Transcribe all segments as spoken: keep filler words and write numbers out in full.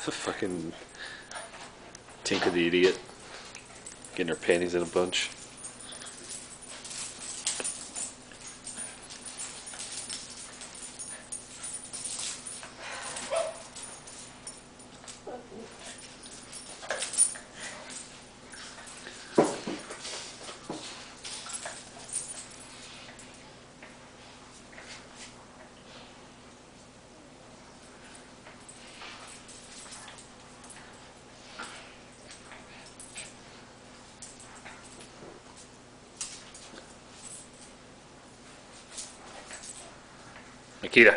The fucking Tinker the idiot getting her panties in a bunch. Makeda.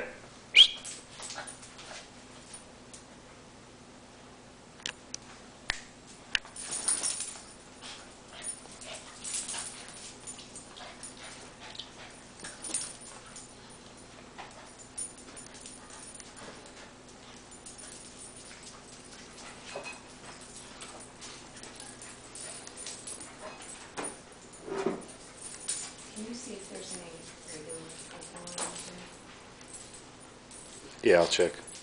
Can you see if there's any regular alcohol in there? Yeah, I'll check.